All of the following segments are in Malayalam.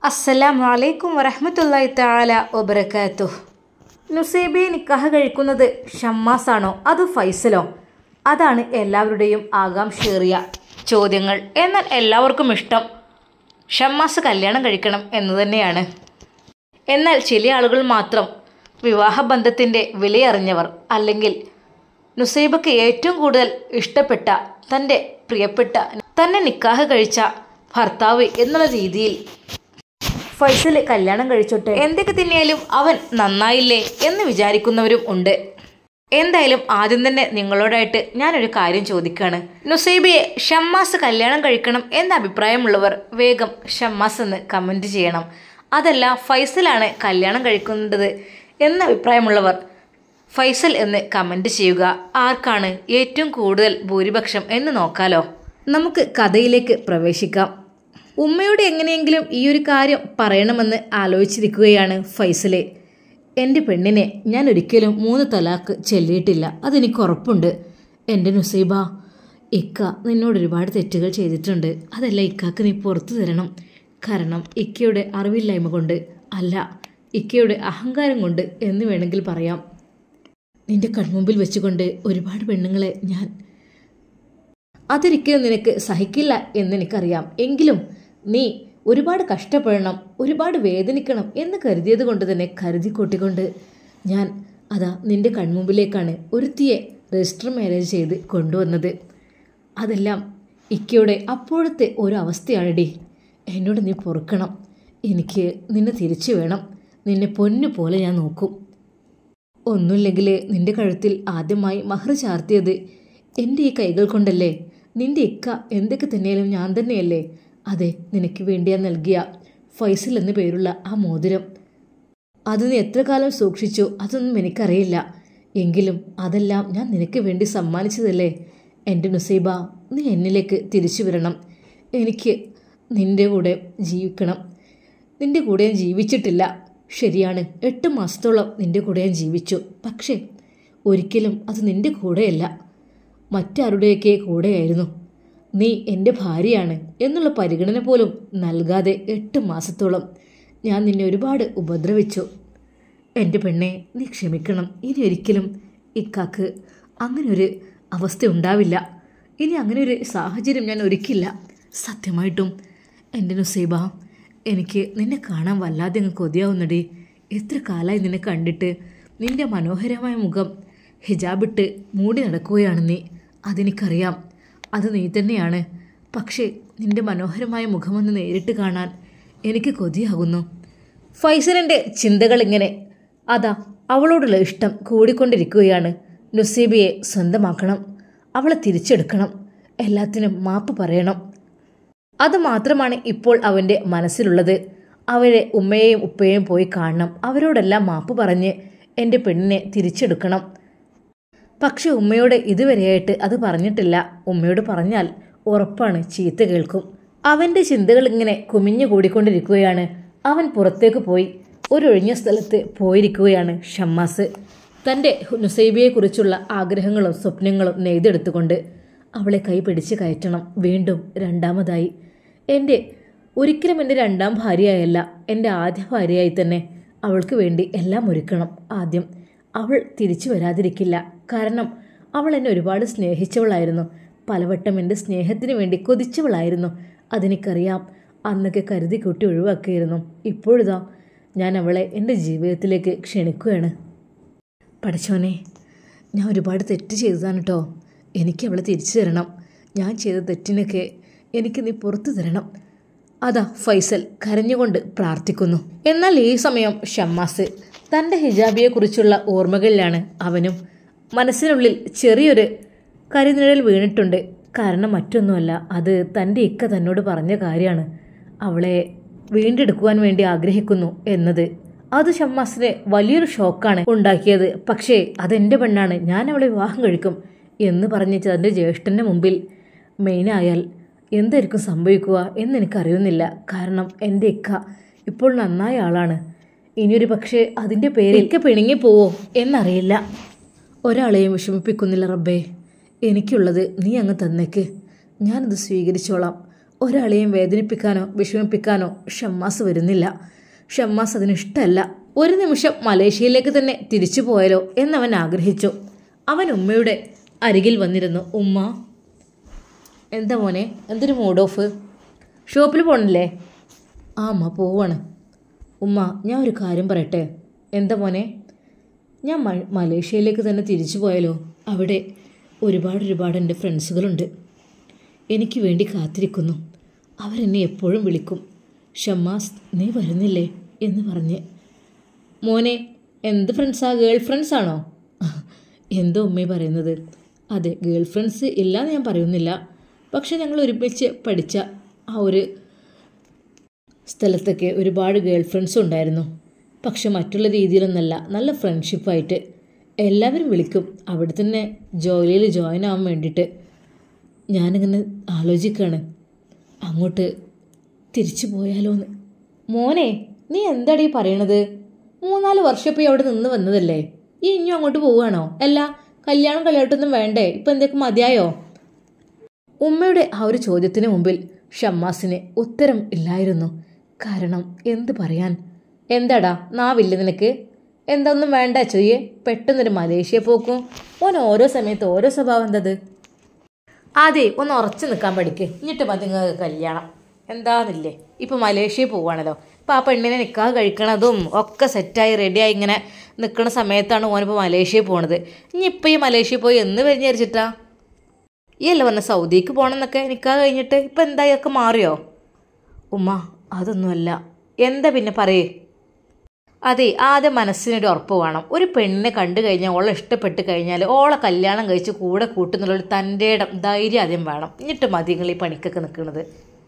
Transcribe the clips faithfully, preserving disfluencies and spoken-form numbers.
അസ്സലാമു അലൈക്കും വറഹ്മത്തുള്ളാഹി തആല വബറകാതുഹു. നുസൈബയെ നിക്കാഹ് കഴിക്കുന്നത് ഷമ്മാസാണോ അതോ ഫൈസലോ? അതാണ് എല്ലാവരുടെയും ആകാംക്ഷയേറിയ ചോദ്യങ്ങൾ. എന്നാൽ എല്ലാവർക്കും ഇഷ്ടം ഷമ്മാസ് കല്യാണം കഴിക്കണം എന്ന് തന്നെയാണ്. എന്നാൽ ചില ആളുകൾ മാത്രം വിവാഹബന്ധത്തിൻ്റെ വിലയറിഞ്ഞവർ, അല്ലെങ്കിൽ നുസൈബക്ക് ഏറ്റവും കൂടുതൽ ഇഷ്ടപ്പെട്ട തൻ്റെ പ്രിയപ്പെട്ട തന്നെ നിക്കാഹ് കഴിച്ച ഭർത്താവ് എന്നുള്ള രീതിയിൽ ഫൈസൽ കല്യാണം കഴിച്ചോട്ടെ, എന്തൊക്കെ തന്നെയാലും അവൻ നന്നായില്ലേ എന്ന് വിചാരിക്കുന്നവരും ഉണ്ട്. എന്തായാലും ആദ്യം തന്നെ നിങ്ങളോടായിട്ട് ഞാനൊരു കാര്യം ചോദിക്കുകയാണ്. നുസൈബയെ ഷമ്മാസ് കല്യാണം കഴിക്കണം എന്ന അഭിപ്രായമുള്ളവർ വേഗം ഷമ്മാസ് എന്ന് കമൻറ്റ് ചെയ്യണം. അതല്ല ഫൈസലാണ് കല്യാണം കഴിക്കേണ്ടത് എന്ന അഭിപ്രായമുള്ളവർ ഫൈസൽ എന്ന് കമൻറ്റ് ചെയ്യുക. ആർക്കാണ് ഏറ്റവും കൂടുതൽ ഭൂരിപക്ഷം എന്ന് നോക്കാലോ. നമുക്ക് കഥയിലേക്ക് പ്രവേശിക്കാം. ഉമ്മയോട് എങ്ങനെയെങ്കിലും ഈ ഒരു കാര്യം പറയണമെന്ന് ആലോചിച്ചിരിക്കുകയാണ് ഫൈസല്. എൻ്റെ പെണ്ണിനെ ഞാൻ ഒരിക്കലും മൂന്ന് തലാക്ക് ചൊല്ലിയിട്ടില്ല, അതെനിക്ക് ഉറപ്പുണ്ട്. എൻ്റെ നുസൈബ, ഇക്ക നിന്നോട് ഒരുപാട് തെറ്റുകൾ ചെയ്തിട്ടുണ്ട്. അതെല്ലാം ഇക്കാക്ക് നീ പുറത്തു തരണം. കാരണം ഇക്കയുടെ അറിവില്ലായ്മ കൊണ്ട് അല്ല, ഇക്കയുടെ അഹങ്കാരം കൊണ്ട് എന്ന് വേണമെങ്കിൽ പറയാം. നിന്റെ കൺമുമ്പിൽ വെച്ചുകൊണ്ട് ഒരുപാട് പെണ്ണുങ്ങളെ ഞാൻ അതൊരിക്കലും നിനക്ക് സഹിക്കില്ല എന്നെനിക്കറിയാം. എങ്കിലും നീ ഒരുപാട് കഷ്ടപ്പെടണം, ഒരുപാട് വേദനിക്കണം എന്ന് കരുതിയത് കൊണ്ട് തന്നെ കരുതി കൂട്ടിക്കൊണ്ട് ഞാൻ അതാ നിന്റെ കൺമുമ്പിലേക്കാണ് ഒരുത്തിയെ രജിസ്റ്റർ മാരേജ് ചെയ്ത് കൊണ്ടുവന്നത്. അതെല്ലാം ഇക്കയുടെ അപ്പോഴത്തെ ഒരു അവസ്ഥയാണെടി. എന്നോട് നീ പൊറുക്കണം. എനിക്ക് നിന്നെ തിരിച്ചു വേണം. നിന്നെ പൊന്നു പോലെ ഞാൻ നോക്കും. ഒന്നുമില്ലെങ്കിൽ നിന്റെ കഴുത്തിൽ ആദ്യമായി മഹർ ചാർത്തിയത് എൻ്റെ ഈ കൈകൾ കൊണ്ടല്ലേ? നിന്റെ ഇക്ക എന്തൊക്കെ തന്നെയാലും ഞാൻ തന്നെയല്ലേ? അതെ, നിനക്ക് വേണ്ടിയാ നൽകിയ ഫൈസൽ എന്നു പേരുള്ള ആ മോതിരം. അത് നീ എത്ര കാലം സൂക്ഷിച്ചു അതൊന്നും എനിക്കറിയില്ല. എങ്കിലും അതെല്ലാം ഞാൻ നിനക്ക് വേണ്ടി സമ്മാനിച്ചതല്ലേ. എൻ്റെ നുസൈബ, നീ എന്നിലേക്ക് തിരിച്ചു വരണം. എനിക്ക് നിൻ്റെ കൂടെ ജീവിക്കണം. നിൻ്റെ കൂടെ ഞാൻ ജീവിച്ചിട്ടില്ല, ശരിയാണ്. എട്ട് മാസത്തോളം നിൻ്റെ കൂടെ ഞാൻ ജീവിച്ചു. പക്ഷേ ഒരിക്കലും അത് നിൻ്റെ കൂടെയല്ല, മറ്റാരുടെയൊക്കെ കൂടെയായിരുന്നു. നീ എൻ്റെ ഭാര്യയാണ് എന്നുള്ള പരിഗണന പോലും നൽകാതെ എട്ട് മാസത്തോളം ഞാൻ നിന്നെ ഒരുപാട് ഉപദ്രവിച്ചു. എൻ്റെ പെണ്ണെ, നീ ക്ഷമിക്കണം. ഇനി ഒരിക്കലും ഇക്കാക്ക് അങ്ങനൊരു അവസ്ഥ ഉണ്ടാവില്ല. ഇനി അങ്ങനെ ഒരു സാഹചര്യം ഞാൻ ഒരുക്കില്ല. സത്യമായിട്ടും എൻ്റെ നുസൈബ, എനിക്ക് നിന്നെ കാണാൻ വല്ലാതെ അങ്ങ് കൊതിയാവുന്നടി. എത്ര കാലമായി നിന്നെ കണ്ടിട്ട്. നിൻ്റെ മനോഹരമായ മുഖം ഹിജാബിട്ട് മൂടി നടക്കുകയാണ് നീ, അതെനിക്കറിയാം. അത് നീ തന്നെയാണ്. പക്ഷേ നിൻ്റെ മനോഹരമായ മുഖമൊന്ന് നേരിട്ട് കാണാൻ എനിക്ക് കൊതിയാകുന്നു. ഫൈസലിൻ്റെ ചിന്തകൾ ഇങ്ങനെ അതാ അവളോടുള്ള ഇഷ്ടം കൂടിക്കൊണ്ടിരിക്കുകയാണ്. നുസൈബയെ സ്വന്തമാക്കണം, അവളെ തിരിച്ചെടുക്കണം, എല്ലാത്തിനും മാപ്പ് പറയണം. അതുമാത്രമാണ് ഇപ്പോൾ അവൻ്റെ മനസ്സിലുള്ളത്. അവരെ ഉമ്മയെയും ഉപ്പയെയും പോയി കാണണം, അവരോടെല്ലാം മാപ്പ് പറഞ്ഞ് എൻ്റെ പെണ്ണിനെ തിരിച്ചെടുക്കണം. പക്ഷെ ഉമ്മയോട് ഇതുവരെയായിട്ട് അത് പറഞ്ഞിട്ടില്ല. ഉമ്മയോട് പറഞ്ഞാൽ ഉറപ്പാണ് ചീത്ത കേൾക്കും. അവൻ്റെ ചിന്തകൾ ഇങ്ങനെ കുമിഞ്ഞു കൂടിക്കൊണ്ടിരിക്കുകയാണ്. അവൻ പുറത്തേക്ക് പോയി ഒരൊഴിഞ്ഞ സ്ഥലത്ത് പോയിരിക്കുകയാണ് ഷമ്മാസ്. തൻ്റെ നുസൈബയെക്കുറിച്ചുള്ള ആഗ്രഹങ്ങളും സ്വപ്നങ്ങളും നെയ്തെടുത്തുകൊണ്ട് അവളെ കൈ പിടിച്ച് കയറ്റണം. വീണ്ടും രണ്ടാമതായി എൻ്റെ ഒരിക്കലും എൻ്റെ രണ്ടാം ഭാര്യയായല്ല, എൻ്റെ ആദ്യ ഭാര്യയായി തന്നെ അവൾക്ക് വേണ്ടി എല്ലാം ഒരുക്കണം. ആദ്യം അവൾ തിരിച്ചു വരാതിരിക്കില്ല. കാരണം അവൾ എന്നെ ഒരുപാട് സ്നേഹിച്ചവളായിരുന്നു, പലവട്ടം എൻ്റെ സ്നേഹത്തിന് വേണ്ടി കൊതിച്ചവളായിരുന്നു. അതെനിക്കറിയാം. അന്നൊക്കെ കരുതി കൂട്ടി ഒഴിവാക്കിയിരുന്നു. ഇപ്പോഴിതാ ഞാൻ അവളെ എൻ്റെ ജീവിതത്തിലേക്ക് ക്ഷണിക്കുകയാണ്. പഠിച്ചോനെ, ഞാൻ ഒരുപാട് തെറ്റ് ചെയ്തതാണ് കേട്ടോ. എനിക്ക് അവളെ തിരിച്ചു തരണം. ഞാൻ ചെയ്ത തെറ്റിനൊക്കെ എനിക്ക് നീ പുറത്തു തരണം. അതാ ഫൈസൽ കരഞ്ഞുകൊണ്ട് പ്രാർത്ഥിക്കുന്നു. എന്നാൽ ഈ സമയം ഷമ്മാസ് തൻ്റെ ഹിജാബിയെക്കുറിച്ചുള്ള ഓർമ്മകളിലാണ്. അവനും മനസ്സിനുള്ളിൽ ചെറിയൊരു കരിനിഴൽ വീണിട്ടുണ്ട്. കാരണം മറ്റൊന്നുമല്ല, അത് തൻ്റെ ഇക്ക തന്നോട് പറഞ്ഞ കാര്യമാണ്. അവളെ വീണ്ടെടുക്കുവാൻ വേണ്ടി ആഗ്രഹിക്കുന്നു എന്നത്. അത് ഷമ്മാസിന് വലിയൊരു ഷോക്കാണ് ഉണ്ടാക്കിയത്. പക്ഷേ അതെൻ്റെ പെണ്ണാണ്, ഞാൻ അവളെ വിവാഹം കഴിക്കും എന്ന് പറഞ്ഞ് തൻ്റെ ജ്യേഷ്ഠൻ്റെ മുമ്പിൽ മെയിനായാൽ എന്തായിരിക്കും സംഭവിക്കുക എന്നെനിക്കറിയുന്നില്ല. കാരണം എൻ്റെ ഇക്ക ഇപ്പോൾ നന്നായ ആളാണ്. ഇനിയൊരു പക്ഷേ അതിൻ്റെ പേരിൽ ഇക്ക പിണങ്ങിപ്പോവോ എന്നറിയില്ല. ഒരാളെയും വിഷമിപ്പിക്കുന്നില്ല റബ്ബേ. എനിക്കുള്ളത് നീ അങ്ങ് തന്നേക്ക്, ഞാനത് സ്വീകരിച്ചോളാം. ഒരാളെയും വേദനിപ്പിക്കാനോ വിഷമിപ്പിക്കാനോ ഷമ്മാസ് വരുന്നില്ല. ഷമ്മാസ് അതിനിഷ്ടമല്ല. ഒരു നിമിഷം മലേഷ്യയിലേക്ക് തന്നെ തിരിച്ചു പോയാലോ എന്നവൻ ആഗ്രഹിച്ചു. അവൻ ഉമ്മയുടെ അരികിൽ വന്നിരുന്നു. ഉമ്മ. എന്താ മോനെ, എന്തൊരു മൂഡ് ഓഫ്? ഷോപ്പിൽ പോകണില്ലേ? ആ അമ്മ പോവാണ്. ഉമ്മ, ഞാൻ ഒരു കാര്യം പറയട്ടെ. എന്താ മോനെ? ഞാൻ മ മലേഷ്യയിലേക്ക് തന്നെ തിരിച്ചു പോയാലോ? അവിടെ ഒരുപാട് ഒരുപാട് എൻ്റെ ഫ്രണ്ട്സുകളുണ്ട്, എനിക്ക് വേണ്ടി കാത്തിരിക്കുന്നു. അവരെന്നെ എപ്പോഴും വിളിക്കും, ഷമ്മാസ് നീ വരുന്നില്ലേ എന്ന് പറഞ്ഞ്. മോനെ, എന്ത് ഫ്രണ്ട്സാ? ഗേൾ ഫ്രണ്ട്സാണോ? എന്തോ ഉമ്മ പറയുന്നത്? അതെ, ഗേൾ ഫ്രണ്ട്സ് ഇല്ലയെന്ന് ഞാൻ പറയുന്നില്ല. പക്ഷെ ഞങ്ങൾ ഒരുമിച്ച് പഠിച്ച ആ ഒരു സ്ഥലത്തൊക്കെ ഒരുപാട് ഗേൾ ഫ്രണ്ട്സും ഉണ്ടായിരുന്നു. പക്ഷെ മറ്റുള്ള രീതിയിലൊന്നല്ല, നല്ല ഫ്രണ്ട്ഷിപ്പായിട്ട് എല്ലാവരും വിളിക്കും. അവിടെ തന്നെ ജോലിയിൽ ജോയിൻ ആവാൻ വേണ്ടിയിട്ട് ഞാനിങ്ങനെ ആലോചിക്കുകയാണ്, അങ്ങോട്ട് തിരിച്ചു പോയാലോന്ന്. മോനെ, നീ എന്താടി പറയണത്? മൂന്നാല് വർഷം ഇപ്പോൾ അവിടെ നിന്ന് വന്നതല്ലേ, ഈ ഇനിയും അങ്ങോട്ട് പോവുകയാണോ? അല്ല, കല്യാണം കളിയായിട്ടൊന്നും വേണ്ടേ? ഇപ്പം എന്തൊക്കെ മതിയായോ? ഉമ്മയുടെ ആ ഒരു ചോദ്യത്തിന് മുമ്പിൽ ഷമ്മാസിന് ഉത്തരം ഇല്ലായിരുന്നു. കാരണം എന്ത് പറയാൻ? എന്താടാ നാവില്ല നിനക്ക്? എന്താ ഒന്നും വേണ്ട ചെയ്യേ? പെട്ടെന്നൊരു മലേഷ്യ പോക്കും. ഓൻ ഓരോ സമയത്ത് ഓരോ സ്വഭാവം എന്തത്? അതെ, ഒന്ന് ഉറച്ചു നിൽക്കാൻ പഠിക്ക്, എന്നിട്ട് മതി നിങ്ങൾക്ക് കല്യാണം. എന്താന്നില്ലേ, ഇപ്പം മലേഷ്യയിൽ പോവുകയാണല്ലോ. ഇപ്പം ആ പെണ്ണിനെ നിൽക്കാതെ കഴിക്കണതും ഒക്കെ സെറ്റായി റെഡിയായി ഇങ്ങനെ നിൽക്കുന്ന സമയത്താണ് ഓനിപ്പോൾ മലേഷ്യയിൽ പോണത്. ഇനിയിപ്പോൾ ഈ മലേഷ്യയിൽ പോയി എന്ന് വിചാരിച്ചിട്ടാ? ഈ അല്ല പറഞ്ഞ സൗദിക്ക് പോകണമെന്നൊക്കെ നിൽക്കാതെ കഴിഞ്ഞിട്ട് ഇപ്പം എന്തായൊക്കെ മാറിയോ? ഉമ്മ, അതൊന്നുമല്ല. എന്താ പിന്നെ പറയേ? അതെ, ആദ്യം മനസ്സിനൊരു ഉറപ്പ് വേണം. ഒരു പെണ്ണിനെ കണ്ടു കഴിഞ്ഞാൽ ഓളെ ഇഷ്ടപ്പെട്ട് കഴിഞ്ഞാൽ ഓളെ കല്യാണം കഴിച്ച് കൂടെ കൂട്ടുന്നുള്ളൊരു തൻ്റെ ഇടം ധൈര്യം ആദ്യം വേണം. എന്നിട്ട് മതി നിങ്ങൾ ഈ പണിക്കൊക്കെ നിൽക്കുന്നത്.